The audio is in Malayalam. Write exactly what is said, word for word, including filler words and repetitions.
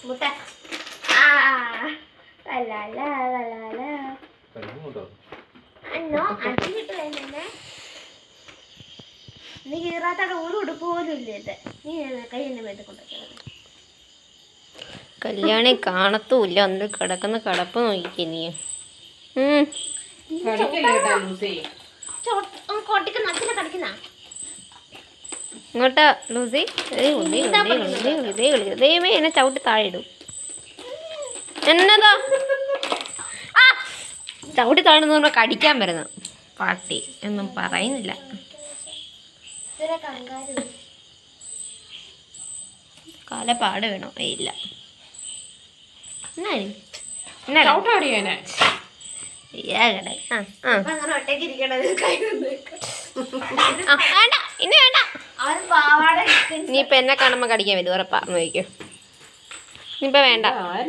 മുട്ട ആ അല്ല അല്ല അല്ല അല്ല അന്നോ അടി കിട്ടുവന്നെ നീ കീറാത്തടെ ഊട് ഉടുപ്പ് പോലും ഇല്ല ഇത് നീ കൈ എന്നെ മേത്ത് കൊണ്ടുവച്ചത് കല്യാണി കാണത്തുമില്ല അന്ന് കിടക്കുന്ന കിടപ്പ് നോക്കിക്കേ നീ ഇങ്ങോട്ടാ ലൂസി ദൈവമേ എന്നെ ചവിട്ടി താഴെ ഇടും എന്നതാ ആ ചവിട്ടി താഴെന്ന് പറഞ്ഞാൽ കടിക്കാൻ വരുന്നു പാട്ടി ഒന്നും പറയുന്നില്ല കാലപ്പാട് വേണോ ഇല്ല ഇനിയിപ്പൊ എന്നെ കാണുമ്പോ കടിക്കാൻ വരും ഉറപ്പാ നോക്കിക്കോ ഇനിയിപ്പൊ വേണ്ട.